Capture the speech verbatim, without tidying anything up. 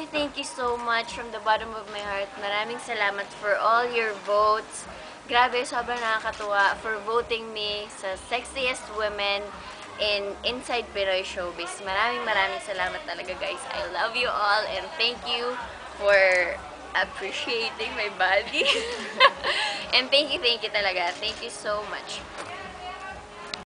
thank you so much from the bottom of my heart. Maraming salamat for all your votes. Grabe, sobrang nakakatuwa for voting me sa sexiest women in Inside Pinoy Showbiz. Maraming maraming salamat talaga, guys. I love you all and thank you for appreciating my body. And thank you, thank you talaga. Thank you so much.